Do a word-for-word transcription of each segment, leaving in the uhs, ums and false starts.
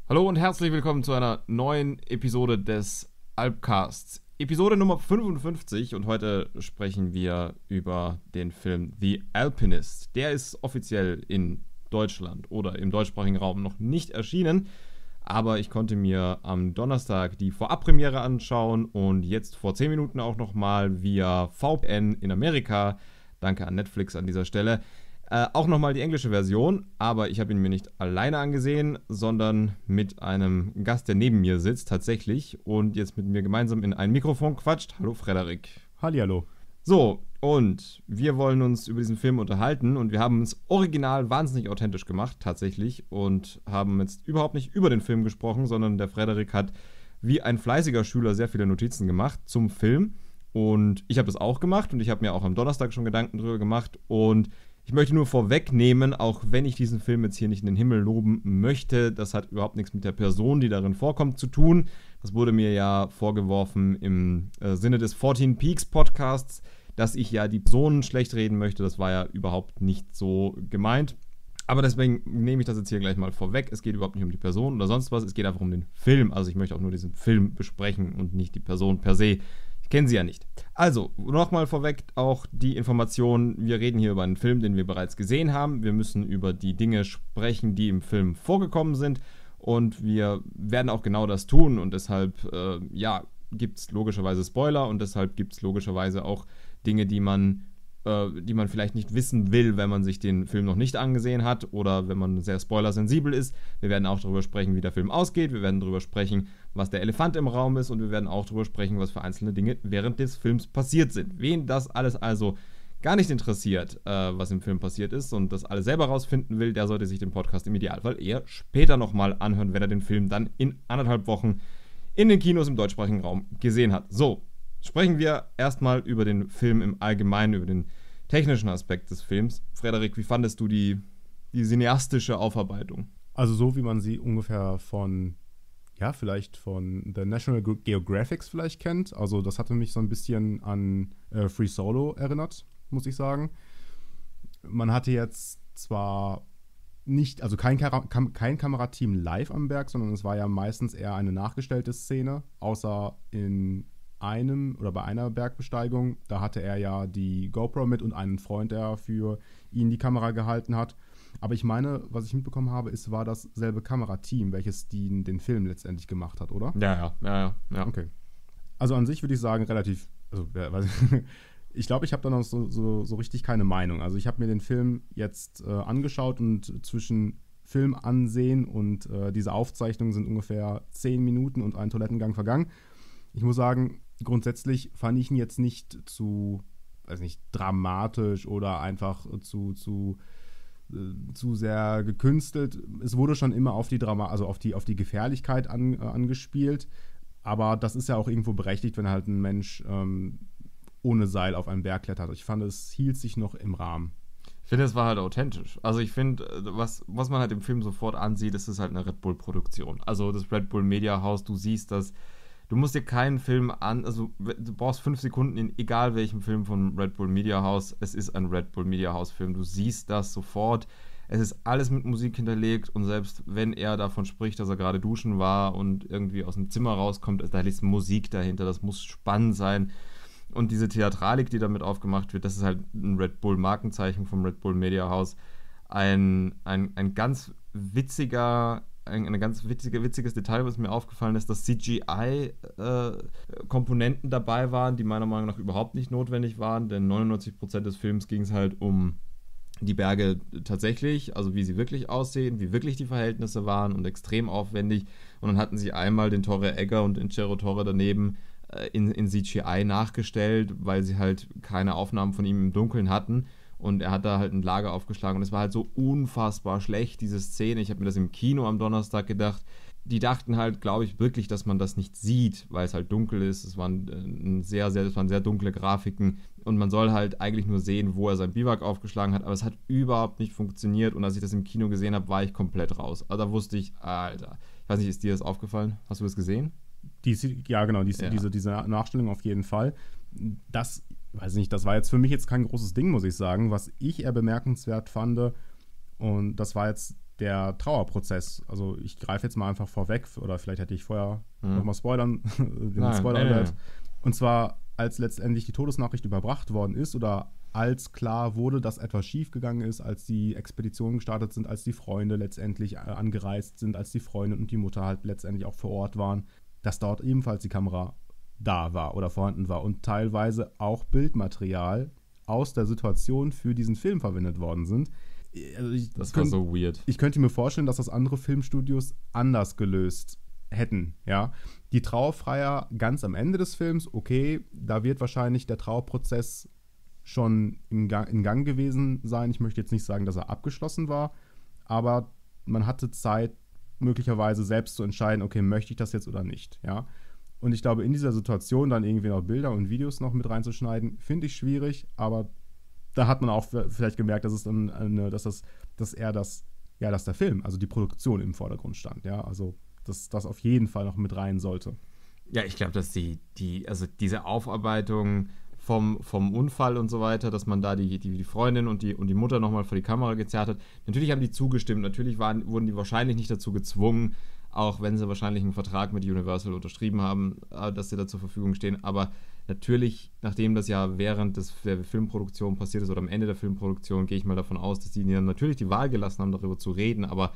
Hallo und herzlich willkommen zu einer neuen Episode des Alpcasts. Episode Nummer fünfundfünfzig und heute sprechen wir über den Film The Alpinist. Der ist offiziell in Deutschland oder im deutschsprachigen Raum noch nicht erschienen, aber ich konnte mir am Donnerstag die Vorabpremiere anschauen und jetzt vor zehn Minuten auch nochmal via V P N in Amerika, danke an Netflix an dieser Stelle, Äh, auch nochmal die englische Version, aber ich habe ihn mir nicht alleine angesehen, sondern mit einem Gast, der neben mir sitzt, tatsächlich, und jetzt mit mir gemeinsam in ein Mikrofon quatscht. Hallo Frederik. Hallihallo. So, und wir wollen uns über diesen Film unterhalten und wir haben es original wahnsinnig authentisch gemacht, tatsächlich, und haben jetzt überhaupt nicht über den Film gesprochen, sondern der Frederik hat wie ein fleißiger Schüler sehr viele Notizen gemacht zum Film und ich habe das auch gemacht und ich habe mir auch am Donnerstag schon Gedanken drüber gemacht und ich möchte nur vorwegnehmen, auch wenn ich diesen Film jetzt hier nicht in den Himmel loben möchte, das hat überhaupt nichts mit der Person, die darin vorkommt, zu tun. Das wurde mir ja vorgeworfen im äh, Sinne des fourteen Peaks Podcasts, dass ich ja die Personen schlecht reden möchte. Das war ja überhaupt nicht so gemeint. Aber deswegen nehme ich das jetzt hier gleich mal vorweg. Es geht überhaupt nicht um die Person oder sonst was. Es geht einfach um den Film. Also ich möchte auch nur diesen Film besprechen und nicht die Person per se. Kennen Sie ja nicht. Also, nochmal vorweg auch die Information, wir reden hier über einen Film, den wir bereits gesehen haben. Wir müssen über die Dinge sprechen, die im Film vorgekommen sind und wir werden auch genau das tun und deshalb, äh, ja, gibt es logischerweise Spoiler und deshalb gibt es logischerweise auch Dinge, die man, äh, die man vielleicht nicht wissen will, wenn man sich den Film noch nicht angesehen hat oder wenn man sehr spoilersensibel ist. Wir werden auch darüber sprechen, wie der Film ausgeht. Wir werden darüber sprechen, was der Elefant im Raum ist und wir werden auch darüber sprechen, was für einzelne Dinge während des Films passiert sind. Wen das alles also gar nicht interessiert, äh, was im Film passiert ist und das alles selber rausfinden will, der sollte sich den Podcast im Idealfall eher später nochmal anhören, wenn er den Film dann in anderthalb Wochen in den Kinos im deutschsprachigen Raum gesehen hat. So, sprechen wir erstmal über den Film im Allgemeinen, über den technischen Aspekt des Films. Frederik, wie fandest du die, die cineastische Aufarbeitung? Also so, wie man sie ungefähr von, ja, vielleicht von The National Geographic vielleicht kennt. Also das hatte mich so ein bisschen an äh, Free Solo erinnert, muss ich sagen. Man hatte jetzt zwar nicht, also kein, Kam- kein Kamerateam live am Berg, sondern es war ja meistens eher eine nachgestellte Szene, außer in einem oder bei einer Bergbesteigung. Da hatte er ja die GoPro mit und einen Freund, der für ihn die Kamera gehalten hat. Aber ich meine, was ich mitbekommen habe, es war dasselbe Kamerateam, welches den, den Film letztendlich gemacht hat, oder? Ja, ja, ja, ja. ja. Okay. Also an sich würde ich sagen, relativ, also ich glaube, ich habe da noch so, so, so richtig keine Meinung. Also ich habe mir den Film jetzt äh, angeschaut und zwischen Film ansehen und äh, diese Aufzeichnungen sind ungefähr zehn Minuten und ein Toilettengang vergangen. Ich muss sagen, grundsätzlich fand ich ihn jetzt nicht zu, weiß nicht, dramatisch oder einfach zu, zu zu sehr gekünstelt. Es wurde schon immer auf die Drama, also auf die, auf die Gefährlichkeit an, äh, angespielt, aber das ist ja auch irgendwo berechtigt, wenn halt ein Mensch ähm, ohne Seil auf einen Berg klettert. Ich fand, es hielt sich noch im Rahmen. Ich finde, es war halt authentisch. Also ich finde, was, was man halt im Film sofort ansieht, das ist halt eine Red Bull-Produktion. Also das Red Bull Media House, du siehst das. Du musst dir keinen Film an, also du brauchst fünf Sekunden in egal welchem Film von Red Bull Media House. Es ist ein Red Bull Media House Film. Du siehst das sofort. Es ist alles mit Musik hinterlegt und selbst wenn er davon spricht, dass er gerade duschen war und irgendwie aus dem Zimmer rauskommt, da ist Musik dahinter. Das muss spannend sein. Und diese Theatralik, die damit aufgemacht wird, das ist halt ein Red Bull Markenzeichen vom Red Bull Media House. Ein, ein, ein ganz witziger Ein, ein ganz witzige, witziges Detail, was mir aufgefallen ist, dass C G I-Komponenten äh, dabei waren, die meiner Meinung nach überhaupt nicht notwendig waren, denn neunundneunzig Prozent des Films ging es halt um die Berge tatsächlich, also wie sie wirklich aussehen, wie wirklich die Verhältnisse waren und extrem aufwendig. Und dann hatten sie einmal den Torre Egger und den Cerro Torre daneben äh, in, in C G I nachgestellt, weil sie halt keine Aufnahmen von ihm im Dunkeln hatten. Und er hat da halt ein Lager aufgeschlagen und es war halt so unfassbar schlecht, diese Szene. Ich habe mir das im Kino am Donnerstag gedacht. Die dachten halt, glaube ich, wirklich, dass man das nicht sieht, weil es halt dunkel ist. Es waren, äh, sehr, sehr, es waren sehr dunkle Grafiken und man soll halt eigentlich nur sehen, wo er sein Biwak aufgeschlagen hat. Aber es hat überhaupt nicht funktioniert und als ich das im Kino gesehen habe, war ich komplett raus. Also da wusste ich, Alter, ich weiß nicht, ist dir das aufgefallen? Hast du das gesehen? Die, ja, genau, die, ja. Diese, diese Nachstellung auf jeden Fall. Das weiß nicht, das war jetzt für mich jetzt kein großes Ding, muss ich sagen. Was ich eher bemerkenswert fand, und das war jetzt der Trauerprozess, also ich greife jetzt mal einfach vorweg, oder vielleicht hätte ich vorher hm. nochmal spoilern, den Nein, Spoiler nein, Alert. nein. Und zwar, als letztendlich die Todesnachricht überbracht worden ist oder als klar wurde, dass etwas schiefgegangen ist, als die Expeditionen gestartet sind, als die Freunde letztendlich äh, angereist sind, als die Freunde und die Mutter halt letztendlich auch vor Ort waren, dass dort ebenfalls die Kamera da war oder vorhanden war und teilweise auch Bildmaterial aus der Situation für diesen Film verwendet worden sind. Also ich Das könnt, war so weird. Ich könnte mir vorstellen, dass das andere Filmstudios anders gelöst hätten, ja. Die Trauerfeier ganz am Ende des Films, okay, da wird wahrscheinlich der Trauerprozess schon in Gang, in Gang gewesen sein. Ich möchte jetzt nicht sagen, dass er abgeschlossen war, aber man hatte Zeit, möglicherweise selbst zu entscheiden, okay, möchte ich das jetzt oder nicht, ja. Und ich glaube, in dieser Situation dann irgendwie noch Bilder und Videos noch mit reinzuschneiden, finde ich schwierig, aber da hat man auch vielleicht gemerkt, dass es dann eine, dass das, dass eher das, ja, dass der Film, also die Produktion im Vordergrund stand, ja, also dass das auf jeden Fall noch mit rein sollte. Ja, ich glaube, dass die, die, also diese Aufarbeitung vom, vom Unfall und so weiter, dass man da die, die, die Freundin und die, und die Mutter nochmal vor die Kamera gezerrt hat. Natürlich haben die zugestimmt, natürlich waren, wurden die wahrscheinlich nicht dazu gezwungen, auch wenn sie wahrscheinlich einen Vertrag mit Universal unterschrieben haben, dass sie da zur Verfügung stehen. Aber natürlich, nachdem das ja während des, der Filmproduktion passiert ist oder am Ende der Filmproduktion, gehe ich mal davon aus, dass die ihnen natürlich die Wahl gelassen haben, darüber zu reden. Aber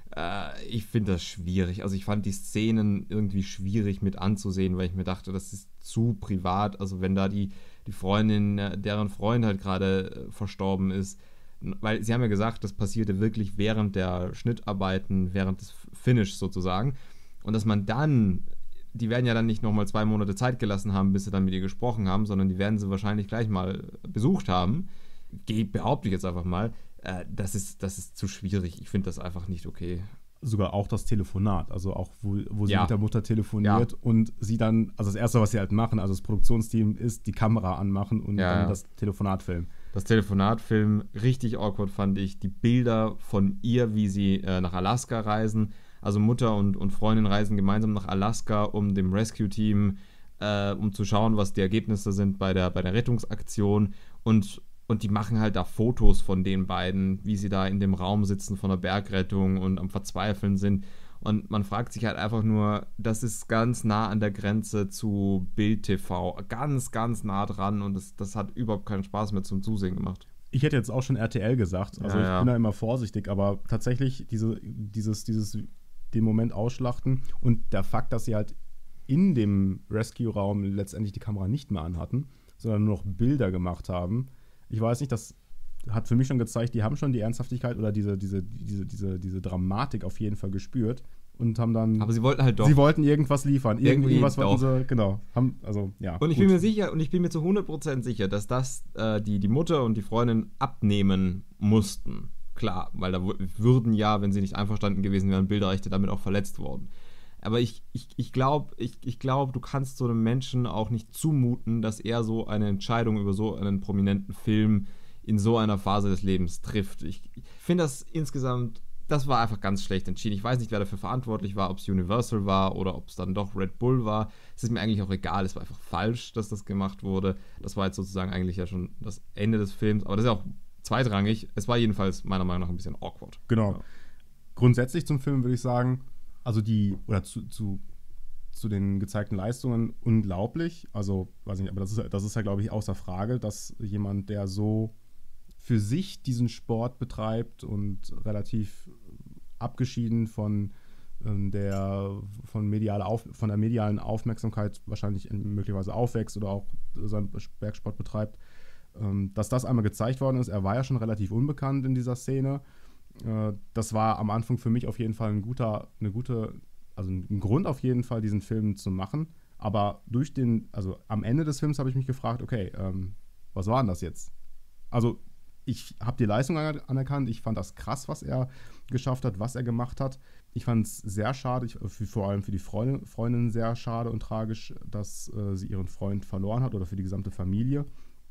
äh, ich finde das schwierig. Also ich fand die Szenen irgendwie schwierig mit anzusehen, weil ich mir dachte, das ist zu privat. Also wenn da die, die Freundin, deren Freund halt gerade verstorben ist, weil sie haben ja gesagt, das passierte wirklich während der Schnittarbeiten, während des Finish sozusagen. Und dass man dann, die werden ja dann nicht nochmal zwei Monate Zeit gelassen haben, bis sie dann mit ihr gesprochen haben, sondern die werden sie wahrscheinlich gleich mal besucht haben. Geh, behaupte ich jetzt einfach mal, äh, das ist, das ist zu schwierig. Ich finde das einfach nicht okay. Sogar auch das Telefonat, also auch wo, wo sie ja. mit der Mutter telefoniert ja. und sie dann, also das Erste, was sie halt machen, also das Produktionsteam ist, die Kamera anmachen und ja, dann ja. das Telefonat filmen. Das Telefonatfilm, richtig awkward fand ich. Die Bilder von ihr, wie sie äh, nach Alaska reisen. Also Mutter und, und Freundin reisen gemeinsam nach Alaska, um dem Rescue-Team, äh, um zu schauen, was die Ergebnisse sind bei der, bei der Rettungsaktion. Und, und die machen halt da Fotos von den beiden, wie sie da in dem Raum sitzen von der Bergrettung und am Verzweifeln sind. Und man fragt sich halt einfach nur, das ist ganz nah an der Grenze zu Bild-T V. Ganz, ganz nah dran und das, das hat überhaupt keinen Spaß mehr zum Zusehen gemacht. Ich hätte jetzt auch schon R T L gesagt, also ja, ich ja. bin da immer vorsichtig, aber tatsächlich diese, dieses, dieses, den Moment ausschlachten und der Fakt, dass sie halt in dem Rescue-Raum letztendlich die Kamera nicht mehr anhatten, sondern nur noch Bilder gemacht haben. Ich weiß nicht, das hat für mich schon gezeigt, die haben schon die Ernsthaftigkeit oder diese, diese, diese, diese, diese Dramatik auf jeden Fall gespürt und haben dann. Aber sie wollten halt doch. Sie wollten irgendwas liefern. Irgendwie irgendwas wollten doch. sie, genau. Haben, also, ja. Und ich gut. bin mir sicher, und ich bin mir zu hundert Prozent sicher, dass das äh, die, die Mutter und die Freundin abnehmen mussten. Klar, weil da w- würden ja, wenn sie nicht einverstanden gewesen wären, Bilderrechte damit auch verletzt worden. Aber ich, ich, ich glaube, ich, ich glaub, du kannst so einem Menschen auch nicht zumuten, dass er so eine Entscheidung über so einen prominenten Film in so einer Phase des Lebens trifft. Ich, ich finde das insgesamt, das war einfach ganz schlecht entschieden. Ich weiß nicht, wer dafür verantwortlich war, ob es Universal war oder ob es dann doch Red Bull war. Es ist mir eigentlich auch egal, es war einfach falsch, dass das gemacht wurde. Das war jetzt sozusagen eigentlich ja schon das Ende des Films, aber das ist ja auch zweitrangig. Es war jedenfalls meiner Meinung nach ein bisschen awkward. Genau. Ja. Grundsätzlich zum Film würde ich sagen, also die, oder zu, zu, zu den gezeigten Leistungen unglaublich. Also, weiß nicht, aber das ist, das ist ja, glaube ich, außer Frage, dass jemand, der so für sich diesen Sport betreibt und relativ abgeschieden von ähm, der von, mediale Auf, von der medialen Aufmerksamkeit wahrscheinlich möglicherweise aufwächst oder auch seinen Bergsport betreibt, ähm, dass das einmal gezeigt worden ist. Er war ja schon relativ unbekannt in dieser Szene. Äh, das war am Anfang für mich auf jeden Fall ein guter, eine gute, also ein Grund auf jeden Fall, diesen Film zu machen. Aber durch den, also am Ende des Films habe ich mich gefragt, okay, ähm, was war denn das jetzt? Also ich habe die Leistung anerkannt, ich fand das krass, was er geschafft hat, was er gemacht hat. Ich fand es sehr schade, ich, für, vor allem für die Freundin, Freundin sehr schade und tragisch, dass äh, sie ihren Freund verloren hat oder für die gesamte Familie.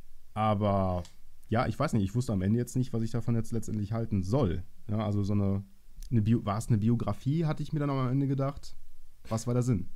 Aber ja, ich weiß nicht, ich wusste am Ende jetzt nicht, was ich davon jetzt letztendlich halten soll. Ja, also so eine, eine Bio, war es eine Biografie, hatte ich mir dann am Ende gedacht. Was war der Sinn?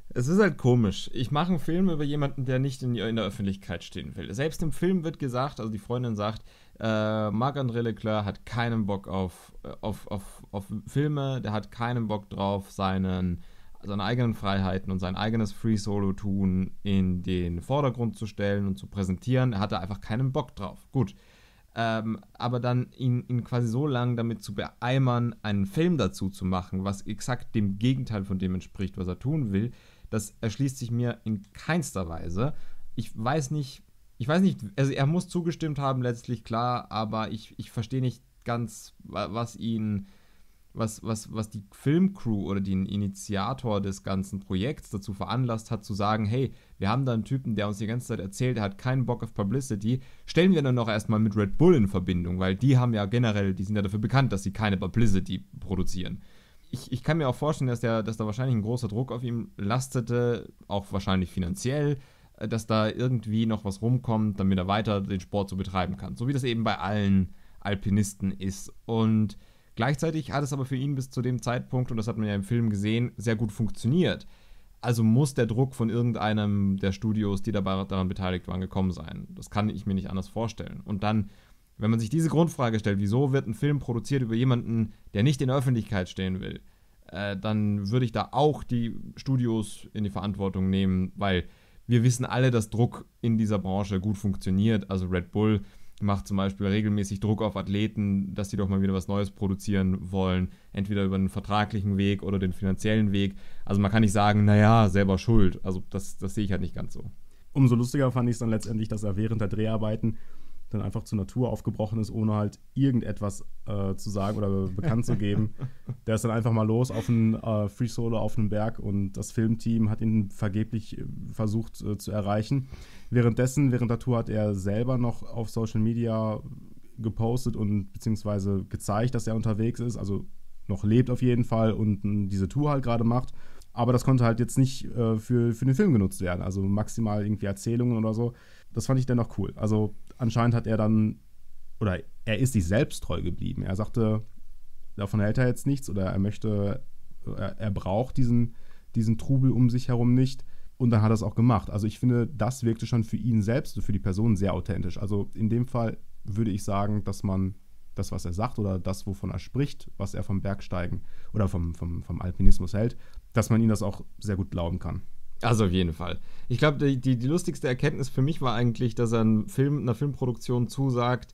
Es ist halt komisch. Ich mache einen Film über jemanden, der nicht in, in der Öffentlichkeit stehen will. Selbst im Film wird gesagt, also die Freundin sagt, äh, Marc-André Leclerc hat keinen Bock auf, auf, auf, auf Filme, der hat keinen Bock drauf, seinen, seine eigenen Freiheiten und sein eigenes Free-Solo-Tun in den Vordergrund zu stellen und zu präsentieren. Er hatte einfach keinen Bock drauf. Gut. Ähm, aber dann ihn, ihn quasi so lange damit zu beeimern, einen Film dazu zu machen, was exakt dem Gegenteil von dem entspricht, was er tun will, das erschließt sich mir in keinster Weise. Ich weiß nicht, ich weiß nicht, also er muss zugestimmt haben, letztlich klar, aber ich, ich verstehe nicht ganz, was ihn, was, was, was die Filmcrew oder den Initiator des ganzen Projekts dazu veranlasst hat, zu sagen, hey, wir haben da einen Typen, der uns die ganze Zeit erzählt, er hat keinen Bock auf Publicity, stellen wir dann noch erstmal mit Red Bull in Verbindung, weil die haben ja generell, die sind ja dafür bekannt, dass sie keine Publicity produzieren. Ich, ich kann mir auch vorstellen, dass, der, dass da wahrscheinlich ein großer Druck auf ihm lastete, auch wahrscheinlich finanziell, dass da irgendwie noch was rumkommt, damit er weiter den Sport so betreiben kann. So wie das eben bei allen Alpinisten ist. Und gleichzeitig hat es aber für ihn bis zu dem Zeitpunkt, und das hat man ja im Film gesehen, sehr gut funktioniert. Also muss der Druck von irgendeinem der Studios, die dabei daran beteiligt waren, gekommen sein. Das kann ich mir nicht anders vorstellen. Und dann, wenn man sich diese Grundfrage stellt, wieso wird ein Film produziert über jemanden, der nicht in der Öffentlichkeit stehen will, äh, dann würde ich da auch die Studios in die Verantwortung nehmen, weil wir wissen alle, dass Druck in dieser Branche gut funktioniert. Also Red Bull macht zum Beispiel regelmäßig Druck auf Athleten, dass sie doch mal wieder was Neues produzieren wollen, entweder über den vertraglichen Weg oder den finanziellen Weg. Also man kann nicht sagen, naja, selber schuld. Also das, das sehe ich halt nicht ganz so. Umso lustiger fand ich es dann letztendlich, dass er während der Dreharbeiten dann einfach zur Natur aufgebrochen ist, ohne halt irgendetwas äh, zu sagen oder bekannt zu geben. Der ist dann einfach mal los auf einen äh, Free Solo auf einem Berg und das Filmteam hat ihn vergeblich äh, versucht äh, zu erreichen. Währenddessen, während der Tour hat er selber noch auf Social Media gepostet und beziehungsweise gezeigt, dass er unterwegs ist, also noch lebt auf jeden Fall und äh, diese Tour halt gerade macht. Aber das konnte halt jetzt nicht äh, für, für den Film genutzt werden, also maximal irgendwie Erzählungen oder so. Das fand ich dennoch cool. Also anscheinend hat er dann, oder er ist sich selbst treu geblieben. Er sagte, davon hält er jetzt nichts oder er möchte, er, er braucht diesen, diesen Trubel um sich herum nicht. Und dann hat er es auch gemacht. Also ich finde, das wirkte schon für ihn selbst und für die Person sehr authentisch. Also in dem Fall würde ich sagen, dass man das, was er sagt oder das, wovon er spricht, was er vom Bergsteigen oder vom, vom, vom Alpinismus hält, dass man ihm das auch sehr gut glauben kann. Also auf jeden Fall. Ich glaube, die, die, die lustigste Erkenntnis für mich war eigentlich, dass er einen Film, einer Filmproduktion zusagt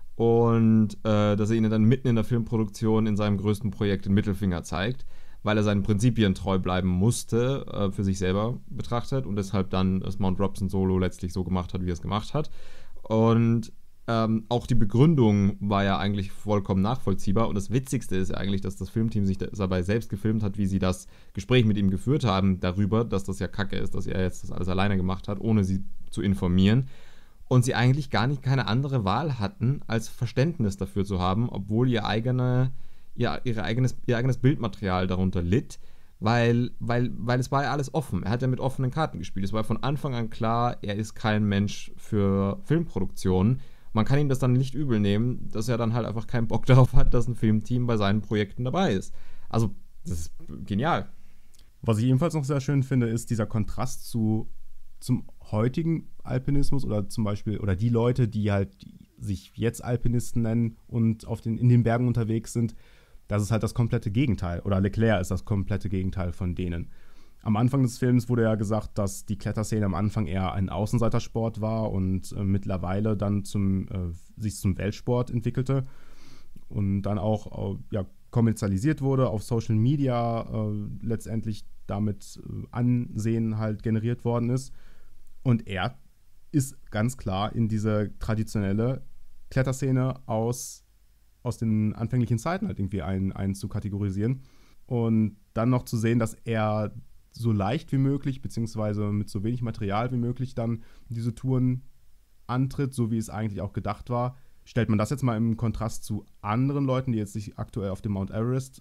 und äh, dass er ihnen dann mitten in der Filmproduktion in seinem größten Projekt den Mittelfinger zeigt, weil er seinen Prinzipien treu bleiben musste, äh, für sich selber betrachtet und deshalb dann das Mount Robson Solo letztlich so gemacht hat, wie er es gemacht hat. Und Ähm, auch die Begründung war ja eigentlich vollkommen nachvollziehbar und das Witzigste ist ja eigentlich, dass das Filmteam sich dabei selbst gefilmt hat, wie sie das Gespräch mit ihm geführt haben darüber, dass das ja Kacke ist, dass er jetzt das alles alleine gemacht hat, ohne sie zu informieren und sie eigentlich gar nicht keine andere Wahl hatten, als Verständnis dafür zu haben, obwohl ihr, eigene, ihr, ihre eigenes, ihr eigenes Bildmaterial darunter litt, weil, weil, weil es war ja alles offen. Er hat ja mit offenen Karten gespielt. Es war von Anfang an klar, er ist kein Mensch für Filmproduktionen. Man kann ihm das dann nicht übel nehmen, dass er dann halt einfach keinen Bock darauf hat, dass ein Filmteam bei seinen Projekten dabei ist. Also, das ist genial. Was ich ebenfalls noch sehr schön finde, ist dieser Kontrast zu, zum heutigen Alpinismus oder zum Beispiel, oder die Leute, die halt sich jetzt Alpinisten nennen und auf den, in den Bergen unterwegs sind. Das ist halt das komplette Gegenteil. Oder Leclerc ist das komplette Gegenteil von denen. Am Anfang des Films wurde ja gesagt, dass die Kletterszene am Anfang eher ein Außenseitersport war und äh, mittlerweile dann zum, äh, sich zum Weltsport entwickelte und dann auch äh, ja, kommerzialisiert wurde, auf Social Media äh, letztendlich damit äh, Ansehen halt generiert worden ist. Und er ist ganz klar in diese traditionelle Kletterszene aus, aus den anfänglichen Zeiten halt irgendwie ein, ein zu kategorisieren. Und dann noch zu sehen, dass er so leicht wie möglich, beziehungsweise mit so wenig Material wie möglich dann diese Touren antritt, so wie es eigentlich auch gedacht war. Stellt man das jetzt mal im Kontrast zu anderen Leuten, die jetzt sich aktuell auf dem Mount Everest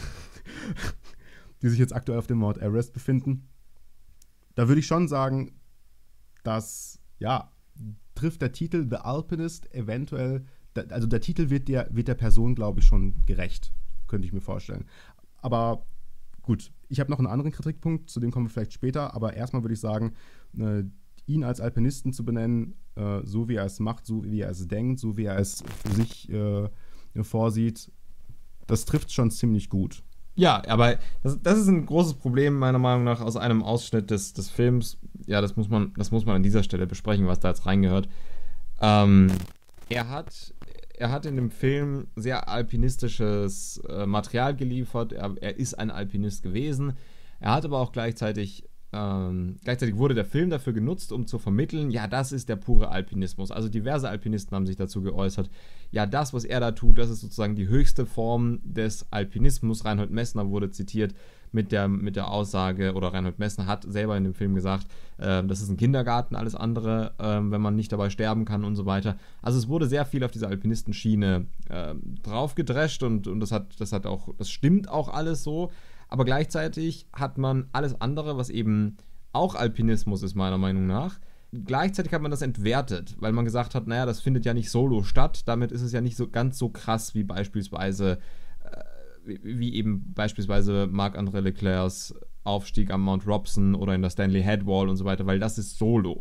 die sich jetzt aktuell auf dem Mount Everest befinden, da würde ich schon sagen, dass, ja, trifft der Titel The Alpinist eventuell, also der Titel wird der, wird der Person, glaube ich, schon gerecht, könnte ich mir vorstellen. Aber gut, ich habe noch einen anderen Kritikpunkt, zu dem kommen wir vielleicht später, aber erstmal würde ich sagen, äh, ihn als Alpinisten zu benennen, äh, so wie er es macht, so wie er es denkt, so wie er es für sich äh, vorsieht, das trifft schon ziemlich gut. Ja, aber das, das ist ein großes Problem, meiner Meinung nach, aus einem Ausschnitt des, des Films. Ja, das muss man, das muss man an dieser Stelle besprechen, was da jetzt reingehört. Ähm, er hat, er hat in dem Film sehr alpinistisches äh, Material geliefert. Er, er ist ein Alpinist gewesen. Er hat aber auch gleichzeitig Ähm, gleichzeitig wurde der Film dafür genutzt, um zu vermitteln, ja, das ist der pure Alpinismus. Also diverse Alpinisten haben sich dazu geäußert, ja, das, was er da tut, das ist sozusagen die höchste Form des Alpinismus. Reinhold Messner wurde zitiert mit der, mit der Aussage, oder Reinhold Messner hat selber in dem Film gesagt, äh, das ist ein Kindergarten, alles andere, äh, wenn man nicht dabei sterben kann und so weiter. Also es wurde sehr viel auf dieser Alpinistenschiene äh, draufgedrescht und, und das hat, das hat auch, das stimmt auch alles so. Aber gleichzeitig hat man alles andere, was eben auch Alpinismus ist, meiner Meinung nach. Gleichzeitig hat man das entwertet, weil man gesagt hat, naja, das findet ja nicht solo statt. Damit ist es ja nicht so ganz so krass wie beispielsweise, äh, wie, wie eben beispielsweise Marc-André Leclercs Aufstieg am Mount Robson oder in der Stanley Headwall und so weiter, weil das ist solo.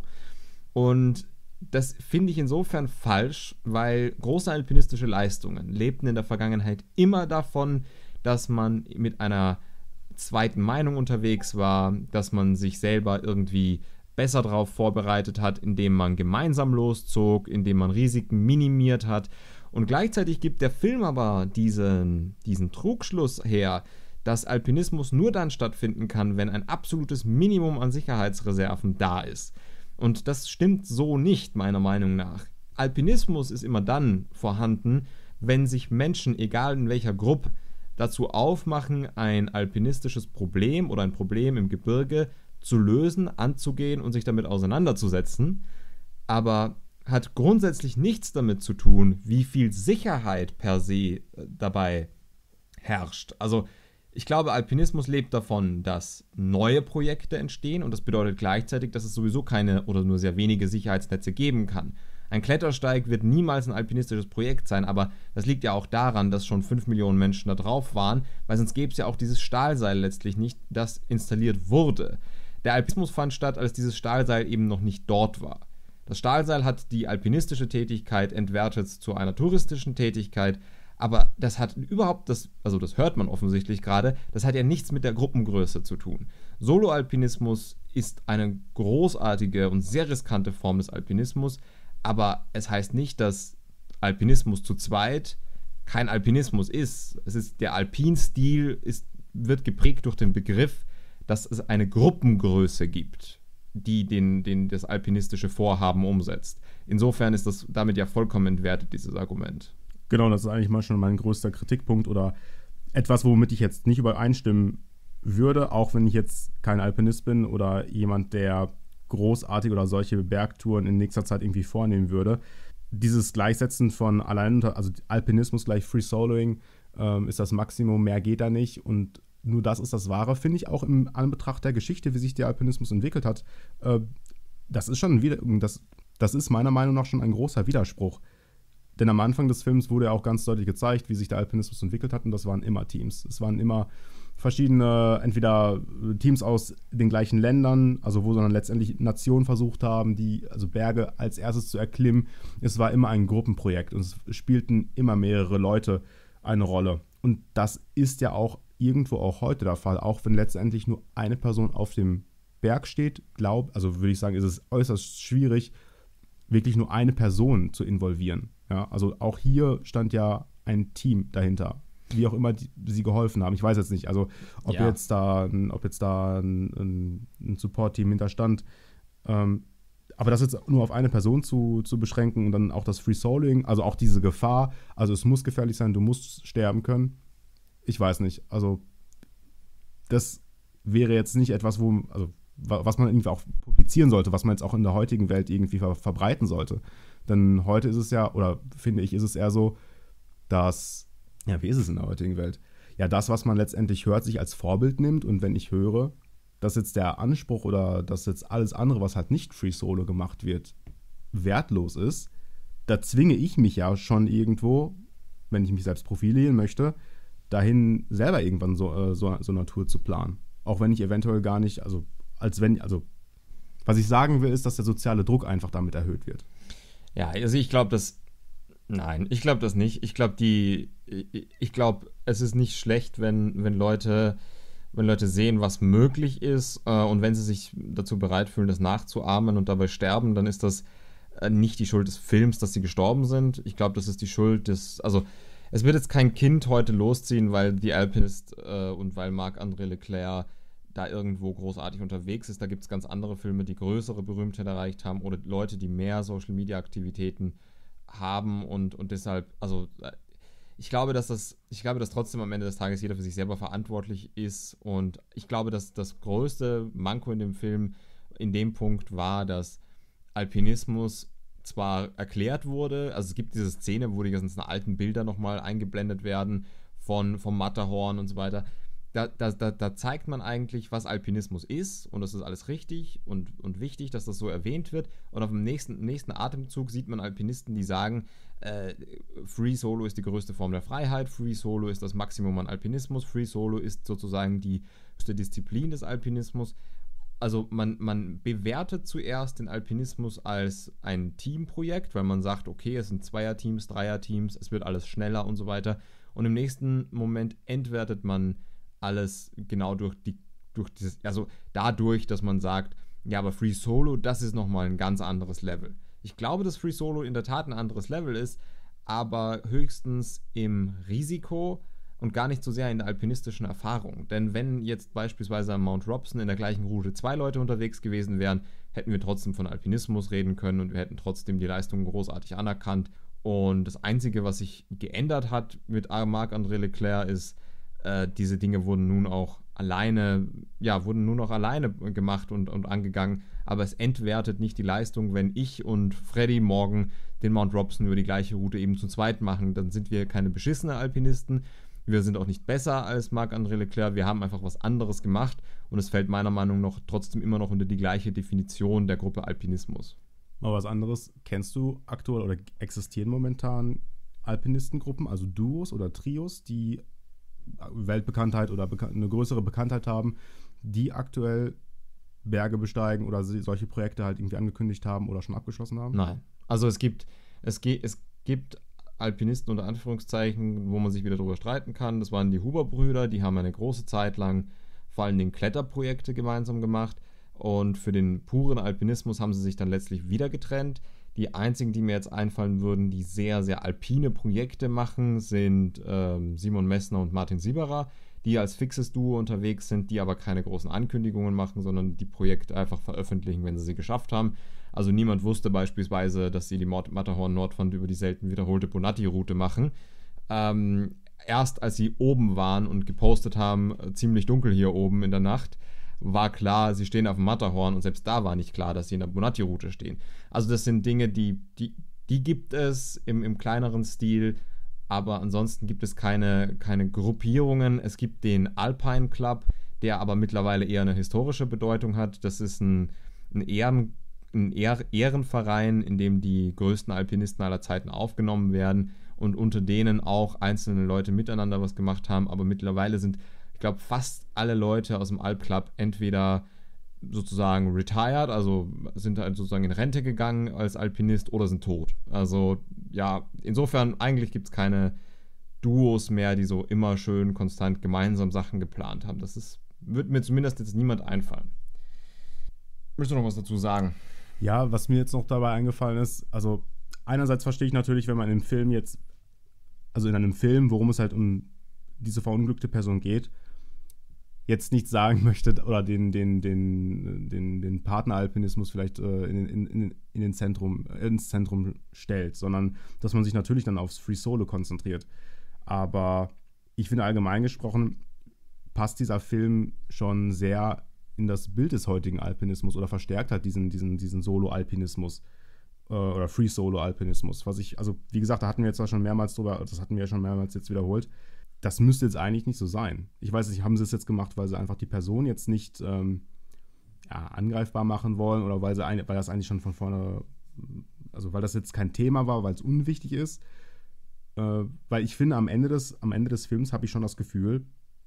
Und das finde ich insofern falsch, weil große alpinistische Leistungen lebten in der Vergangenheit immer davon, dass man mit einer zweiten Meinung unterwegs war, dass man sich selber irgendwie besser darauf vorbereitet hat, indem man gemeinsam loszog, indem man Risiken minimiert hat. Und gleichzeitig gibt der Film aber diesen, diesen Trugschluss her, dass Alpinismus nur dann stattfinden kann, wenn ein absolutes Minimum an Sicherheitsreserven da ist. Und das stimmt so nicht, meiner Meinung nach. Alpinismus ist immer dann vorhanden, wenn sich Menschen, egal in welcher Gruppe, dazu aufmachen, ein alpinistisches Problem oder ein Problem im Gebirge zu lösen, anzugehen und sich damit auseinanderzusetzen, aber hat grundsätzlich nichts damit zu tun, wie viel Sicherheit per se dabei herrscht. Also ich glaube, Alpinismus lebt davon, dass neue Projekte entstehen und das bedeutet gleichzeitig, dass es sowieso keine oder nur sehr wenige Sicherheitsnetze geben kann. Ein Klettersteig wird niemals ein alpinistisches Projekt sein, aber das liegt ja auch daran, dass schon fünf Millionen Menschen da drauf waren, weil sonst gäbe es ja auch dieses Stahlseil letztlich nicht, das installiert wurde. Der Alpinismus fand statt, als dieses Stahlseil eben noch nicht dort war. Das Stahlseil hat die alpinistische Tätigkeit entwertet zu einer touristischen Tätigkeit, aber das hat überhaupt, das, also das hört man offensichtlich gerade, das hat ja nichts mit der Gruppengröße zu tun. Solo-Alpinismus ist eine großartige und sehr riskante Form des Alpinismus, aber es heißt nicht, dass Alpinismus zu zweit kein Alpinismus ist. Es ist der Alpinstil ist, wird geprägt durch den Begriff, dass es eine Gruppengröße gibt, die den, den, das alpinistische Vorhaben umsetzt. Insofern ist das damit ja vollkommen entwertet, dieses Argument. Genau, das ist eigentlich mal schon mein größter Kritikpunkt oder etwas, womit ich jetzt nicht übereinstimmen würde, auch wenn ich jetzt kein Alpinist bin oder jemand, der großartig oder solche Bergtouren in nächster Zeit irgendwie vornehmen würde. Dieses Gleichsetzen von allein, also Alpinismus gleich Free Soloing ähm, ist das Maximum, mehr geht da nicht und nur das ist das Wahre, finde ich auch im Anbetracht der Geschichte, wie sich der Alpinismus entwickelt hat. Äh, das ist schon wieder, das, das ist meiner Meinung nach schon ein großer Widerspruch. Denn am Anfang des Films wurde ja auch ganz deutlich gezeigt, wie sich der Alpinismus entwickelt hat und das waren immer Teams. Es waren immer verschiedene, entweder Teams aus den gleichen Ländern, also wo dann letztendlich Nationen versucht haben, die also Berge als erstes zu erklimmen. Es war immer ein Gruppenprojekt und es spielten immer mehrere Leute eine Rolle. Und das ist ja auch irgendwo auch heute der Fall, auch wenn letztendlich nur eine Person auf dem Berg steht, glaub, also würde ich sagen, ist es äußerst schwierig, wirklich nur eine Person zu involvieren. Ja, also auch hier stand ja ein Team dahinter, wie auch immer die, sie geholfen haben. Ich weiß jetzt nicht, also ob ja. jetzt da, ob jetzt da ein, ein Support-Team hinterstand. Ähm, aber das jetzt nur auf eine Person zu, zu beschränken und dann auch das Free Soloing, also auch diese Gefahr, also es muss gefährlich sein, du musst sterben können. Ich weiß nicht, also das wäre jetzt nicht etwas, wo, also was man irgendwie auch publizieren sollte, was man jetzt auch in der heutigen Welt irgendwie ver- verbreiten sollte. Denn heute ist es ja, oder finde ich, ist es eher so, dass, ja, wie ist es in der heutigen Welt? Ja, das, was man letztendlich hört, sich als Vorbild nimmt und wenn ich höre, dass jetzt der Anspruch oder dass jetzt alles andere, was halt nicht Free Solo gemacht wird, wertlos ist, da zwinge ich mich ja schon irgendwo, wenn ich mich selbst profilieren möchte, dahin selber irgendwann so, äh, so, so eine Tour zu planen. Auch wenn ich eventuell gar nicht, also als wenn, also was ich sagen will, ist, dass der soziale Druck einfach damit erhöht wird. Ja, also ich glaube, dass nein, ich glaube das nicht. Ich glaube, die ich glaube, es ist nicht schlecht, wenn, wenn Leute wenn Leute sehen, was möglich ist, äh, und wenn sie sich dazu bereit fühlen, das nachzuahmen und dabei sterben, dann ist das äh, nicht die Schuld des Films, dass sie gestorben sind. Ich glaube, das ist die Schuld des, also es wird jetzt kein Kind heute losziehen, weil The Alpinist äh, und weil Marc-André Leclerc da irgendwo großartig unterwegs ist. Da gibt es ganz andere Filme, die größere Berühmtheit erreicht haben oder Leute, die mehr Social-Media-Aktivitäten haben und, und deshalb, also ich glaube, dass das, ich glaube, dass trotzdem am Ende des Tages jeder für sich selber verantwortlich ist und ich glaube, dass das größte Manko in dem Film in dem Punkt war, dass Alpinismus zwar erklärt wurde, also es gibt diese Szene, wo die ganzen alten Bilder nochmal eingeblendet werden von, vom Matterhorn und so weiter. Da, da, da, da zeigt man eigentlich, was Alpinismus ist und das ist alles richtig und, und wichtig, dass das so erwähnt wird. Und auf dem nächsten, nächsten Atemzug sieht man Alpinisten, die sagen, äh, Free Solo ist die größte Form der Freiheit, Free Solo ist das Maximum an Alpinismus, Free Solo ist sozusagen die höchste Disziplin des Alpinismus. Also man, man bewertet zuerst den Alpinismus als ein Teamprojekt, weil man sagt, okay, es sind Zweierteams, Dreierteams, es wird alles schneller und so weiter. Und im nächsten Moment entwertet man alles genau durch die, durch dieses, also dadurch, dass man sagt, ja, aber Free Solo, das ist nochmal ein ganz anderes Level. Ich glaube, dass Free Solo in der Tat ein anderes Level ist, aber höchstens im Risiko und gar nicht so sehr in der alpinistischen Erfahrung. Denn wenn jetzt beispielsweise am Mount Robson in der gleichen Route zwei Leute unterwegs gewesen wären, hätten wir trotzdem von Alpinismus reden können und wir hätten trotzdem die Leistung großartig anerkannt. Und das Einzige, was sich geändert hat mit Marc-André Leclerc, ist, äh, diese Dinge wurden nun auch alleine, ja, wurden nur noch alleine gemacht und, und angegangen. Aber es entwertet nicht die Leistung, wenn ich und Freddy morgen den Mount Robson über die gleiche Route eben zu zweit machen. Dann sind wir keine beschissene Alpinisten. Wir sind auch nicht besser als Marc-André Leclerc. Wir haben einfach was anderes gemacht und es fällt meiner Meinung nach trotzdem immer noch unter die gleiche Definition der Gruppe Alpinismus. Mal was anderes. Kennst du aktuell oder existieren momentan Alpinistengruppen, also Duos oder Trios, die Weltbekanntheit oder beka- eine größere Bekanntheit haben, die aktuell Berge besteigen oder solche Projekte halt irgendwie angekündigt haben oder schon abgeschlossen haben? Nein. Also es gibt, es ge- es gibt Alpinisten unter Anführungszeichen, wo man sich wieder drüber streiten kann. Das waren die Huber-Brüder, die haben eine große Zeit lang vor allen Dingen Kletterprojekte gemeinsam gemacht und für den puren Alpinismus haben sie sich dann letztlich wieder getrennt. Die einzigen, die mir jetzt einfallen würden, die sehr, sehr alpine Projekte machen, sind ähm, Simon Messner und Martin Sieberer, die als fixes Duo unterwegs sind, die aber keine großen Ankündigungen machen, sondern die Projekte einfach veröffentlichen, wenn sie sie geschafft haben. Also niemand wusste beispielsweise, dass sie die Matterhorn-Nordwand über die selten wiederholte Bonatti-Route machen. Ähm, erst als sie oben waren und gepostet haben, ziemlich dunkel hier oben in der Nacht, war klar, sie stehen auf dem Matterhorn und selbst da war nicht klar, dass sie in der Bonatti-Route stehen. Also das sind Dinge, die, die, die gibt es im, im kleineren Stil, aber ansonsten gibt es keine, keine Gruppierungen. Es gibt den Alpine Club, der aber mittlerweile eher eine historische Bedeutung hat. Das ist ein, ein, Ehren, ein Ehrenverein, in dem die größten Alpinisten aller Zeiten aufgenommen werden und unter denen auch einzelne Leute miteinander was gemacht haben, aber mittlerweile sind, ich glaube, fast alle Leute aus dem Alp Club entweder sozusagen retired, also sind halt sozusagen in Rente gegangen als Alpinist oder sind tot. Also ja, insofern eigentlich gibt es keine Duos mehr, die so immer schön konstant gemeinsam Sachen geplant haben. Das ist, wird mir zumindest jetzt niemand einfallen. Möchtest du noch was dazu sagen? Ja, was mir jetzt noch dabei eingefallen ist, also einerseits verstehe ich natürlich, wenn man im Film jetzt, also in einem Film, worum es halt um diese verunglückte Person geht, jetzt nicht sagen möchte oder den, den, den, den, den Partneralpinismus vielleicht äh, in, in, in, in den Zentrum, äh, ins Zentrum stellt, sondern dass man sich natürlich dann aufs Free Solo konzentriert. Aber ich finde, allgemein gesprochen passt dieser Film schon sehr in das Bild des heutigen Alpinismus oder verstärkt halt diesen, diesen, diesen Solo-Alpinismus äh, oder Free-Solo-Alpinismus. Was ich, also wie gesagt, da hatten wir jetzt ja schon mehrmals drüber, das hatten wir ja schon mehrmals jetzt wiederholt. Das müsste jetzt eigentlich nicht so sein. Ich weiß nicht, haben sie es jetzt gemacht, weil sie einfach die Person jetzt nicht ähm, ja, angreifbar machen wollen oder weil, sie ein, weil das eigentlich schon von vorne, also weil das jetzt kein Thema war, weil es unwichtig ist. Äh, weil ich finde, am Ende des, am Ende des Films habe ich schon das Gefühl,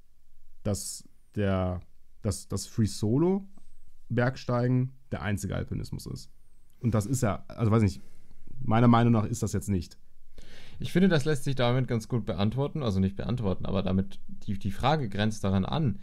dass der, dass das Free Solo Bergsteigen der einzige Alpinismus ist. Und das ist ja, also weiß nicht, meiner Meinung nach ist das jetzt nicht. Ich finde, das lässt sich damit ganz gut beantworten, also nicht beantworten, aber damit die, die Frage grenzt daran an,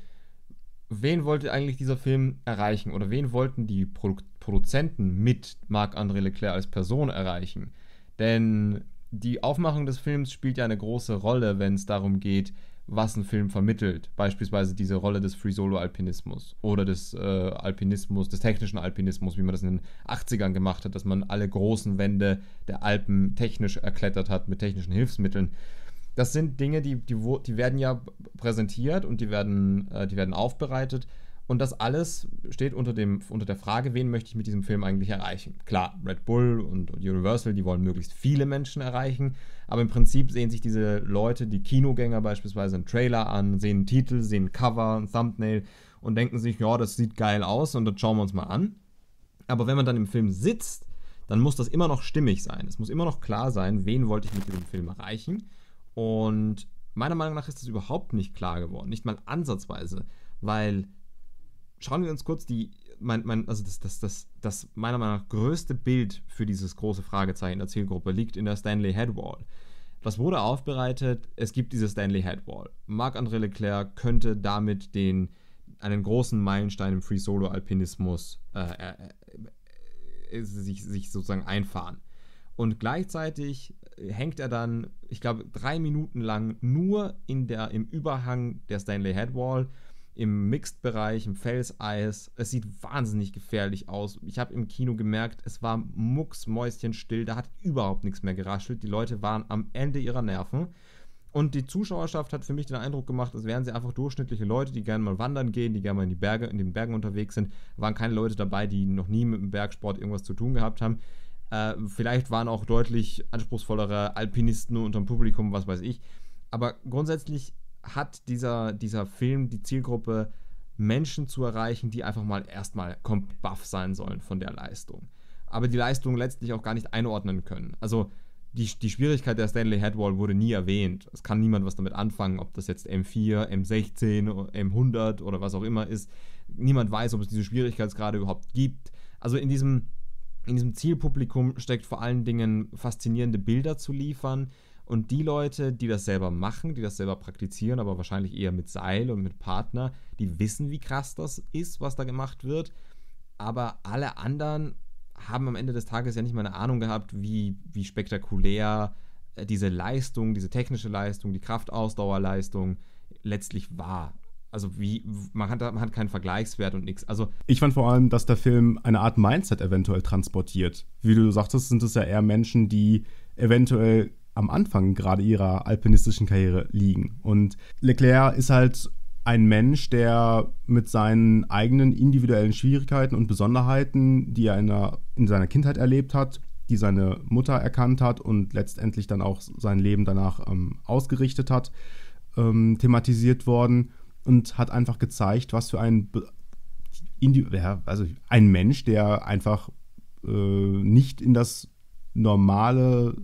wen wollte eigentlich dieser Film erreichen oder wen wollten die Produ- Produzenten mit Marc-André Leclerc als Person erreichen? Denn die Aufmachung des Films spielt ja eine große Rolle, wenn es darum geht, was ein Film vermittelt. Beispielsweise diese Rolle des Free-Solo-Alpinismus oder des äh, Alpinismus, des technischen Alpinismus, wie man das in den achtzigern gemacht hat, dass man alle großen Wände der Alpen technisch erklettert hat mit technischen Hilfsmitteln. Das sind Dinge, die, die, die werden ja präsentiert und die werden, äh, die werden aufbereitet. Und das alles steht unter, dem, unter der Frage, wen möchte ich mit diesem Film eigentlich erreichen? Klar, Red Bull und Universal, die wollen möglichst viele Menschen erreichen, aber im Prinzip sehen sich diese Leute, die Kinogänger beispielsweise, einen Trailer an, sehen einen Titel, sehen ein Cover, ein Thumbnail und denken sich, ja, das sieht geil aus und das schauen wir uns mal an. Aber wenn man dann im Film sitzt, dann muss das immer noch stimmig sein. Es muss immer noch klar sein, wen wollte ich mit diesem Film erreichen. Und meiner Meinung nach ist das überhaupt nicht klar geworden, nicht mal ansatzweise, weil schauen wir uns kurz die, mein, mein, also das, das, das, das meiner Meinung nach größte Bild für dieses große Fragezeichen der Zielgruppe liegt in der Stanley Headwall. Was wurde aufbereitet? Es gibt diese Stanley Headwall. Marc-André Leclerc könnte damit den, einen großen Meilenstein im Free-Solo-Alpinismus äh, äh, sich, sich sozusagen einfahren. Und gleichzeitig hängt er dann, ich glaube, drei Minuten lang nur in der, im Überhang der Stanley Headwall, im Mixed-Bereich, im Felseis. Es sieht wahnsinnig gefährlich aus. Ich habe im Kino gemerkt, es war mucksmäuschenstill, da hat überhaupt nichts mehr geraschelt. Die Leute waren am Ende ihrer Nerven. Und die Zuschauerschaft hat für mich den Eindruck gemacht, als wären sie einfach durchschnittliche Leute, die gerne mal wandern gehen, die gerne mal in die Berge, in den Bergen unterwegs sind. Da waren keine Leute dabei, die noch nie mit dem Bergsport irgendwas zu tun gehabt haben. Äh, vielleicht waren auch deutlich anspruchsvollere Alpinisten unterm Publikum, was weiß ich. Aber grundsätzlich hat dieser, dieser Film die Zielgruppe, Menschen zu erreichen, die einfach mal erstmal komplett baff sein sollen von der Leistung. Aber die Leistung letztlich auch gar nicht einordnen können. Also die, die Schwierigkeit der Stanley Headwall wurde nie erwähnt. Es kann niemand was damit anfangen, ob das jetzt M vier, M sechzehn, M hundert oder was auch immer ist. Niemand weiß, ob es diese Schwierigkeitsgrade überhaupt gibt. Also in diesem, in diesem Zielpublikum steckt vor allen Dingen faszinierende Bilder zu liefern. Und die Leute, die das selber machen, die das selber praktizieren, aber wahrscheinlich eher mit Seil und mit Partner, die wissen, wie krass das ist, was da gemacht wird. Aber alle anderen haben am Ende des Tages ja nicht mal eine Ahnung gehabt, wie, wie spektakulär diese Leistung, diese technische Leistung, die Kraftausdauerleistung letztlich war. Also wie, man hat, man hat keinen Vergleichswert und nichts. Also ich fand vor allem, dass der Film eine Art Mindset eventuell transportiert. Wie du sagtest, sind es ja eher Menschen, die eventuell am Anfang gerade ihrer alpinistischen Karriere liegen. Und Leclerc ist halt ein Mensch, der mit seinen eigenen individuellen Schwierigkeiten und Besonderheiten, die er in, der, in seiner Kindheit erlebt hat, die seine Mutter erkannt hat und letztendlich dann auch sein Leben danach ähm, ausgerichtet hat, ähm, thematisiert worden und hat einfach gezeigt, was für ein, Indi- ja, also ein Mensch, der einfach äh, nicht in das normale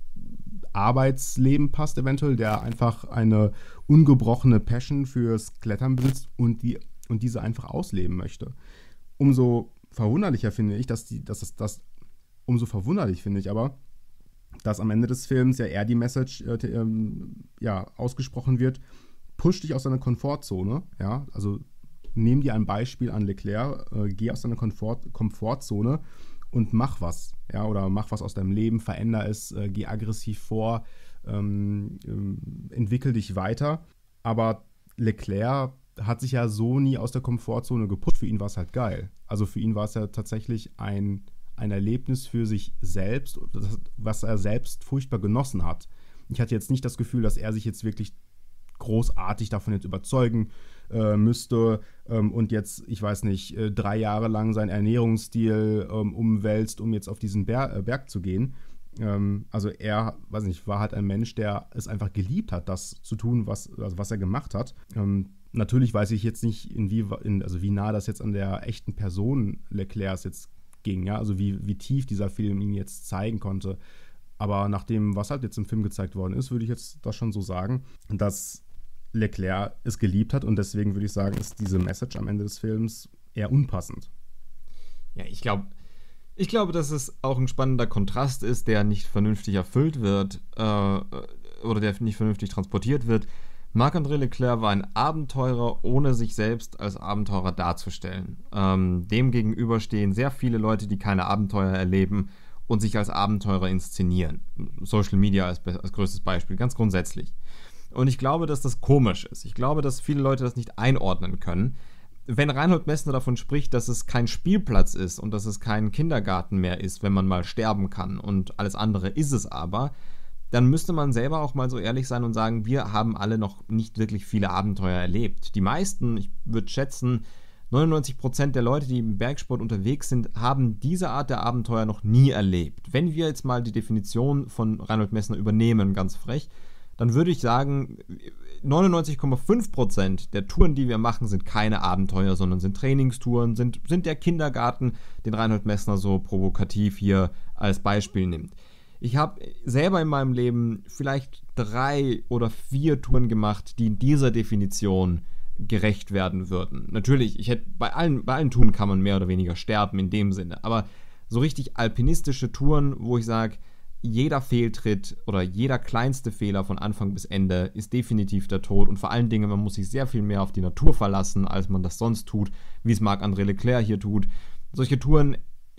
Arbeitsleben passt eventuell, der einfach eine ungebrochene Passion fürs Klettern besitzt und, die, und diese einfach ausleben möchte. Umso verwunderlicher finde ich, dass die, dass es das, umso verwunderlich finde ich aber, dass am Ende des Films ja eher die Message äh, ähm, ja, ausgesprochen wird, push dich aus deiner Komfortzone, ja, also nimm dir ein Beispiel an Leclerc, äh, geh aus deiner Komfort, Komfortzone und mach was, ja, oder mach was aus deinem Leben, veränder es, äh, geh aggressiv vor, ähm, äh, entwickel dich weiter. Aber Leclerc hat sich ja so nie aus der Komfortzone gepusht. Für ihn war es halt geil. Also für ihn war es ja tatsächlich ein, ein Erlebnis für sich selbst, was er selbst furchtbar genossen hat. Ich hatte jetzt nicht das Gefühl, dass er sich jetzt wirklich großartig davon jetzt überzeugen äh, müsste ähm, und jetzt, ich weiß nicht, äh, drei Jahre lang seinen Ernährungsstil ähm, umwälzt, um jetzt auf diesen Ber- äh, Berg zu gehen. Ähm, also er, weiß nicht, war halt ein Mensch, der es einfach geliebt hat, das zu tun, was, also was er gemacht hat. Ähm, natürlich weiß ich jetzt nicht, in wie, in, also wie nah das jetzt an der echten Person Leclercs jetzt ging, ja, also wie, wie tief dieser Film ihn jetzt zeigen konnte. Aber nach dem, was halt jetzt im Film gezeigt worden ist, würde ich jetzt das schon so sagen, dass Leclerc es geliebt hat und deswegen würde ich sagen, ist diese Message am Ende des Films eher unpassend. Ja, ich glaube, ich glaube, dass es auch ein spannender Kontrast ist, der nicht vernünftig erfüllt wird äh, oder der nicht vernünftig transportiert wird. Marc-André Leclerc war ein Abenteurer, ohne sich selbst als Abenteurer darzustellen. Ähm, dem gegenüber stehen sehr viele Leute, die keine Abenteuer erleben und sich als Abenteurer inszenieren. Social Media als, als größtes Beispiel, ganz grundsätzlich. Und ich glaube, dass das komisch ist. Ich glaube, dass viele Leute das nicht einordnen können. Wenn Reinhold Messner davon spricht, dass es kein Spielplatz ist und dass es kein Kindergarten mehr ist, wenn man mal sterben kann und alles andere ist es aber, dann müsste man selber auch mal so ehrlich sein und sagen, wir haben alle noch nicht wirklich viele Abenteuer erlebt. Die meisten, ich würde schätzen, neunundneunzig Prozent der Leute, die im Bergsport unterwegs sind, haben diese Art der Abenteuer noch nie erlebt. Wenn wir jetzt mal die Definition von Reinhold Messner übernehmen, ganz frech, dann würde ich sagen, neunundneunzig Komma fünf Prozent der Touren, die wir machen, sind keine Abenteuer, sondern sind Trainingstouren, sind, sind der Kindergarten, den Reinhold Messner so provokativ hier als Beispiel nimmt. Ich habe selber in meinem Leben vielleicht drei oder vier Touren gemacht, die in dieser Definition gerecht werden würden. Natürlich, ich hätte bei allen, bei allen Touren kann man mehr oder weniger sterben in dem Sinne, aber so richtig alpinistische Touren, wo ich sage, jeder Fehltritt oder jeder kleinste Fehler von Anfang bis Ende ist definitiv der Tod und vor allen Dingen, man muss sich sehr viel mehr auf die Natur verlassen, als man das sonst tut, wie es Marc-André Leclerc hier tut. Solche Touren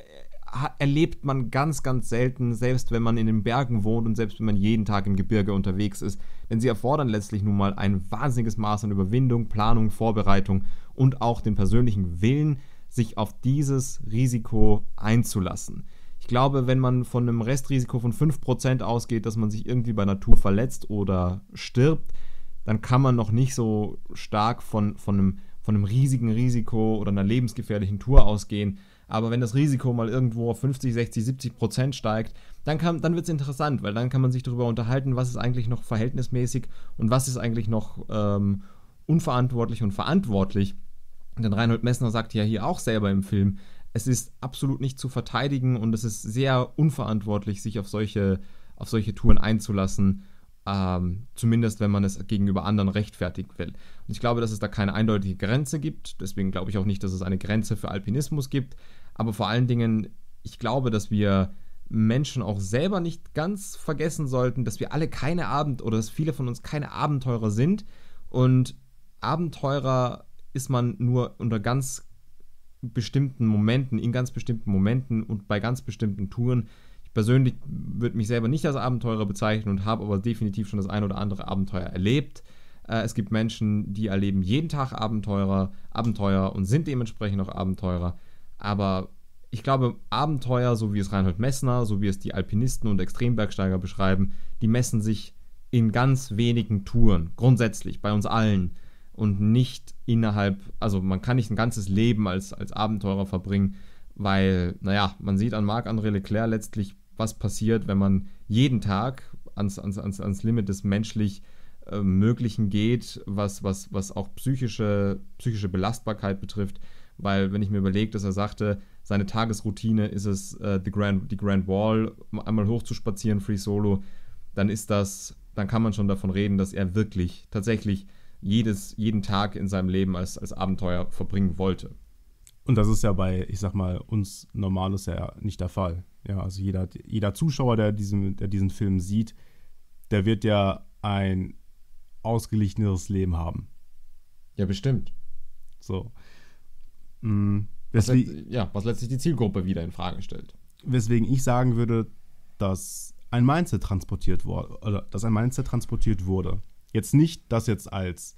erlebt man ganz, ganz selten, selbst wenn man in den Bergen wohnt und selbst wenn man jeden Tag im Gebirge unterwegs ist, denn sie erfordern letztlich nun mal ein wahnsinniges Maß an Überwindung, Planung, Vorbereitung und auch den persönlichen Willen, sich auf dieses Risiko einzulassen. Ich glaube, wenn man von einem Restrisiko von fünf Prozent ausgeht, dass man sich irgendwie bei Natur verletzt oder stirbt, dann kann man noch nicht so stark von, von, einem, von einem riesigen Risiko oder einer lebensgefährlichen Tour ausgehen. Aber wenn das Risiko mal irgendwo auf fünfzig, sechzig, siebzig Prozent steigt, dann, dann wird es interessant, weil dann kann man sich darüber unterhalten, was ist eigentlich noch verhältnismäßig und was ist eigentlich noch ähm, unverantwortlich und verantwortlich. Denn Reinhold Messner sagt ja hier auch selber im Film, es ist absolut nicht zu verteidigen und es ist sehr unverantwortlich, sich auf solche, auf solche Touren einzulassen, ähm, zumindest wenn man es gegenüber anderen rechtfertigen will. Und ich glaube, dass es da keine eindeutige Grenze gibt, deswegen glaube ich auch nicht, dass es eine Grenze für Alpinismus gibt, aber vor allen Dingen, ich glaube, dass wir Menschen auch selber nicht ganz vergessen sollten, dass wir alle keine Abend- oder dass viele von uns keine Abenteurer sind und Abenteurer ist man nur unter ganz bestimmten Momenten, in ganz bestimmten Momenten und bei ganz bestimmten Touren. Ich persönlich würde mich selber nicht als Abenteurer bezeichnen und habe aber definitiv schon das ein oder andere Abenteuer erlebt. Äh, es gibt Menschen, die erleben jeden Tag Abenteurer, Abenteuer und sind dementsprechend auch Abenteurer. Aber ich glaube, Abenteuer, so wie es Reinhold Messner, so wie es die Alpinisten und Extrembergsteiger beschreiben, die messen sich in ganz wenigen Touren, grundsätzlich bei uns allen. Und nicht innerhalb, also man kann nicht ein ganzes Leben als, als Abenteurer verbringen, weil, naja, man sieht an Marc-André Leclerc letztlich, was passiert, wenn man jeden Tag ans, ans, ans, ans Limit des menschlich äh, Möglichen geht, was, was, was auch psychische, psychische Belastbarkeit betrifft, weil wenn ich mir überlege, dass er sagte, seine Tagesroutine ist es, äh, die, Grand, die Grand Wall einmal hochzuspazieren, Free Solo, dann ist das, dann kann man schon davon reden, dass er wirklich, tatsächlich jedes, jeden Tag in seinem Leben als, als Abenteuer verbringen wollte. Und das ist ja bei, ich sag mal, uns Normales ja nicht der Fall. Ja, also jeder, jeder Zuschauer, der diesen, der diesen Film sieht, der wird ja ein ausgeglicheneres Leben haben. Ja, bestimmt. So. Mhm. Was, let, ja, was letztlich die Zielgruppe wieder in Frage stellt. Weswegen ich sagen würde, dass ein Mindset transportiert wurde, oder dass ein Mindset transportiert wurde. Jetzt nicht das jetzt als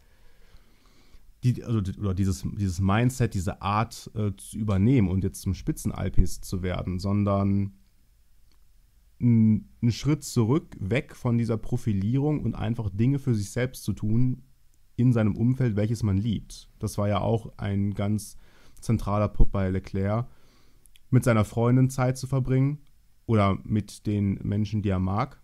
die, also, oder dieses, dieses Mindset, diese Art äh, zu übernehmen und jetzt zum Spitzenalpinist zu werden, sondern einen Schritt zurück, weg von dieser Profilierung und einfach Dinge für sich selbst zu tun in seinem Umfeld, welches man liebt. Das war ja auch ein ganz zentraler Punkt bei Leclerc, mit seiner Freundin Zeit zu verbringen oder mit den Menschen, die er mag.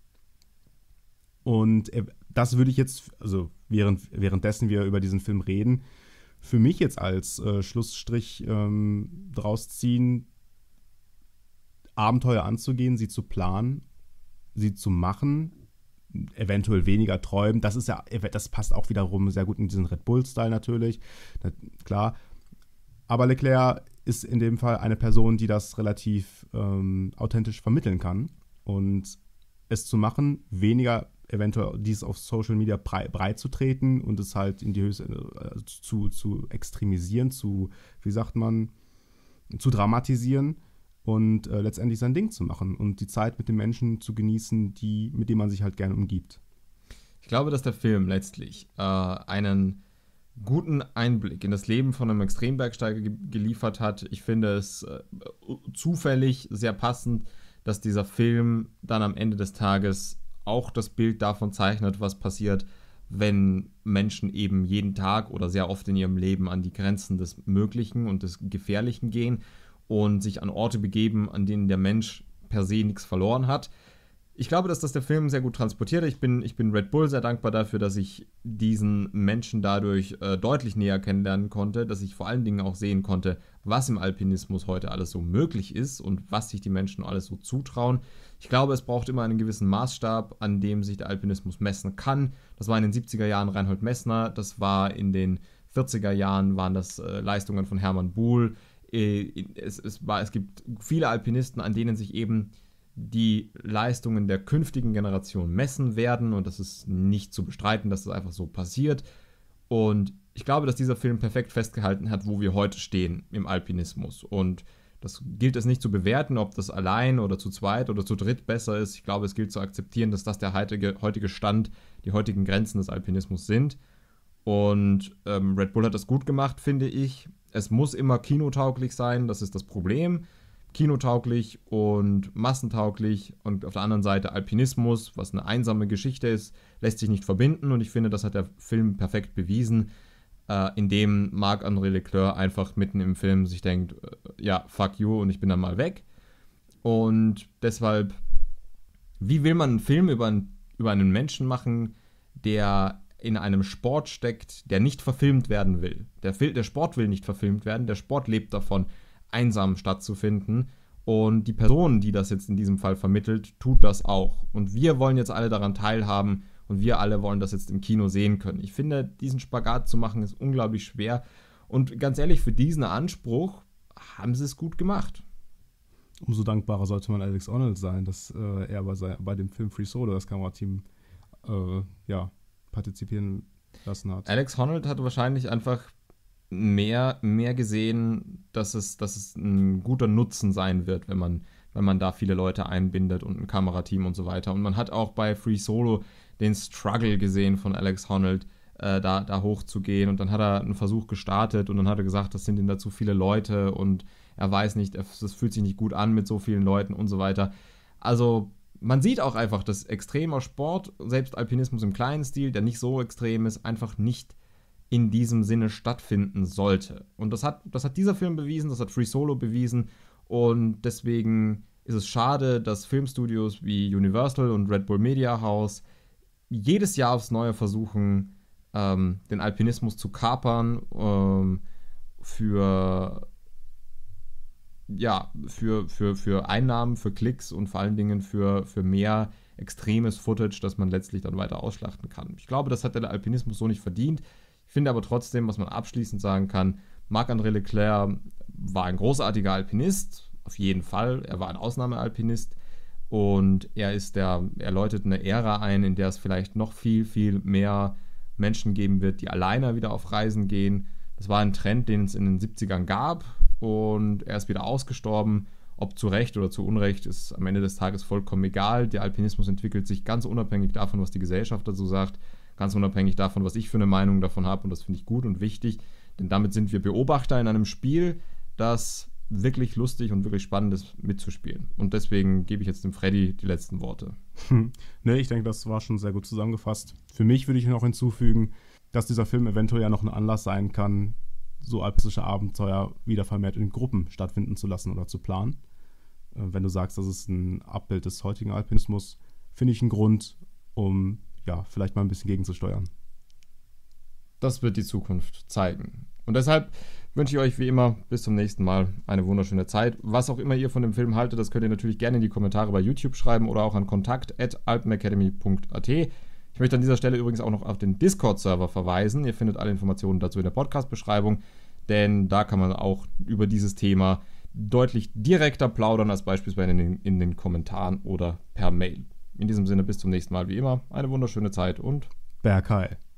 Und er, das würde ich jetzt, also während, währenddessen wir über diesen Film reden, für mich jetzt als äh, Schlussstrich ähm, draus ziehen, Abenteuer anzugehen, sie zu planen sie zu machen, eventuell weniger träumen. Das ist ja, das passt auch wiederum sehr gut in diesen Red Bull-Style natürlich, na, klar. Aber Leclerc ist in dem Fall eine Person, die das relativ ähm, authentisch vermitteln kann. Und es zu machen, weniger eventuell dies auf Social Media breit, breit zu treten und es halt in die Höchste äh, zu, zu extremisieren, zu, wie sagt man, zu dramatisieren und äh, letztendlich sein Ding zu machen und die Zeit mit den Menschen zu genießen, die, mit denen man sich halt gerne umgibt. Ich glaube, dass der Film letztlich äh, einen guten Einblick in das Leben von einem Extrembergsteiger ge- geliefert hat. Ich finde es äh, zufällig sehr passend, dass dieser Film dann am Ende des Tages auch das Bild davon zeichnet, was passiert, wenn Menschen eben jeden Tag oder sehr oft in ihrem Leben an die Grenzen des Möglichen und des Gefährlichen gehen und sich an Orte begeben, an denen der Mensch per se nichts verloren hat. Ich glaube, dass das der Film sehr gut transportiert. Ich bin, ich bin Red Bull sehr dankbar dafür, dass ich diesen Menschen dadurch äh, deutlich näher kennenlernen konnte, dass ich vor allen Dingen auch sehen konnte, was im Alpinismus heute alles so möglich ist und was sich die Menschen alles so zutrauen. Ich glaube, es braucht immer einen gewissen Maßstab, an dem sich der Alpinismus messen kann. Das war in den siebziger Jahren Reinhold Messner, das war in den vierziger Jahren waren das äh, Leistungen von Hermann Buhl. Äh, es, es, war, es gibt viele Alpinisten, an denen sich eben die Leistungen der künftigen Generation messen werden und das ist nicht zu bestreiten, dass das einfach so passiert. Und ich glaube, dass dieser Film perfekt festgehalten hat, wo wir heute stehen im Alpinismus. Und das gilt es nicht zu bewerten, ob das allein oder zu zweit oder zu dritt besser ist. Ich glaube, es gilt zu akzeptieren, dass das der heutige, heutige Stand, die heutigen Grenzen des Alpinismus sind. Und ähm, Red Bull hat das gut gemacht, finde ich. Es muss immer kinotauglich sein, das ist das Problem. Kinotauglich und massentauglich und auf der anderen Seite Alpinismus, was eine einsame Geschichte ist, lässt sich nicht verbinden und ich finde, das hat der Film perfekt bewiesen, äh, indem Marc-André Leclerc einfach mitten im Film sich denkt, äh, ja, fuck you und ich bin dann mal weg. Und deshalb, wie will man einen Film über, ein, über einen Menschen machen, der in einem Sport steckt, der nicht verfilmt werden will? Der, Fil- der Sport will nicht verfilmt werden, der Sport lebt davon, einsam stattzufinden. Und die Person, die das jetzt in diesem Fall vermittelt, tut das auch. Und wir wollen jetzt alle daran teilhaben und wir alle wollen das jetzt im Kino sehen können. Ich finde, diesen Spagat zu machen, ist unglaublich schwer. Und ganz ehrlich, für diesen Anspruch haben sie es gut gemacht. Umso dankbarer sollte man Alex Honnold sein, dass äh, er bei, sein, bei dem Film Free Solo das Kamerateam äh, ja, partizipieren lassen hat. Alex Honnold hat wahrscheinlich einfach mehr, mehr gesehen, dass es, dass es ein guter Nutzen sein wird, wenn man, wenn man da viele Leute einbindet und ein Kamerateam und so weiter. Und man hat auch bei Free Solo den Struggle gesehen von Alex Honnold, äh, da, da hochzugehen. Und dann hat er einen Versuch gestartet und dann hat er gesagt, das sind ihm da zu viele Leute und er weiß nicht, es fühlt sich nicht gut an mit so vielen Leuten und so weiter. Also man sieht auch einfach, dass extremer Sport, selbst Alpinismus im kleinen Stil, der nicht so extrem ist, einfach nicht in diesem Sinne stattfinden sollte. Und das hat, das hat dieser Film bewiesen, das hat Free Solo bewiesen und deswegen ist es schade, dass Filmstudios wie Universal und Red Bull Media House jedes Jahr aufs Neue versuchen, ähm, den Alpinismus zu kapern, ähm, für, ja, für, für, für Einnahmen, für Klicks und vor allen Dingen für, für mehr extremes Footage, das man letztlich dann weiter ausschlachten kann. Ich glaube, das hat der Alpinismus so nicht verdient. Ich finde aber trotzdem, was man abschließend sagen kann, Marc-André Leclerc war ein großartiger Alpinist, auf jeden Fall. Er war ein Ausnahmealpinist und er ist der, er läutet eine Ära ein, in der es vielleicht noch viel, viel mehr Menschen geben wird, die alleine wieder auf Reisen gehen. Das war ein Trend, den es in den siebzigern gab und er ist wieder ausgestorben. Ob zu Recht oder zu Unrecht, ist am Ende des Tages vollkommen egal. Der Alpinismus entwickelt sich ganz unabhängig davon, was die Gesellschaft dazu sagt. Ganz unabhängig davon, was ich für eine Meinung davon habe. Und das finde ich gut und wichtig. Denn damit sind wir Beobachter in einem Spiel, das wirklich lustig und wirklich spannend ist, mitzuspielen. Und deswegen gebe ich jetzt dem Freddy die letzten Worte. Hm. Ne, ich denke, das war schon sehr gut zusammengefasst. Für mich würde ich noch hinzufügen, dass dieser Film eventuell ja noch ein Anlass sein kann, so alpinische Abenteuer wieder vermehrt in Gruppen stattfinden zu lassen oder zu planen. Äh, wenn du sagst, das ist ein Abbild des heutigen Alpinismus, finde ich einen Grund, um ja, vielleicht mal ein bisschen gegenzusteuern. Das wird die Zukunft zeigen. Und deshalb wünsche ich euch wie immer bis zum nächsten Mal eine wunderschöne Zeit. Was auch immer ihr von dem Film haltet, das könnt ihr natürlich gerne in die Kommentare bei YouTube schreiben oder auch an kontakt at alpenacademy punkt a t. Ich möchte an dieser Stelle übrigens auch noch auf den Discord-Server verweisen. Ihr findet alle Informationen dazu in der Podcast-Beschreibung, denn da kann man auch über dieses Thema deutlich direkter plaudern als beispielsweise in den, in den Kommentaren oder per Mail. In diesem Sinne bis zum nächsten Mal wie immer. Eine wunderschöne Zeit und Bergheil.